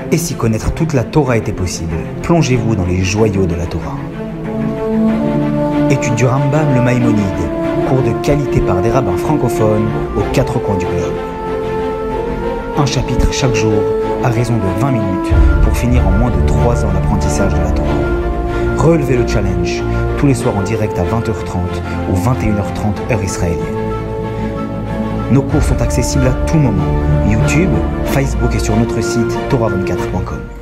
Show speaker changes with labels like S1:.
S1: Et si connaître toute la Torah était possible, plongez-vous dans les joyaux de la Torah. Étude du Rambam, le Maïmonide, cours de qualité par des rabbins francophones aux 4 coins du globe. Un chapitre chaque jour, à raison de 20 minutes, pour finir en moins de 3 ans l'apprentissage de la Torah. Relevez le challenge, tous les soirs en direct à 20h30 ou 21h30 heure israélienne. Nos cours sont accessibles à tout moment, YouTube, Facebook et sur notre site torah24.com.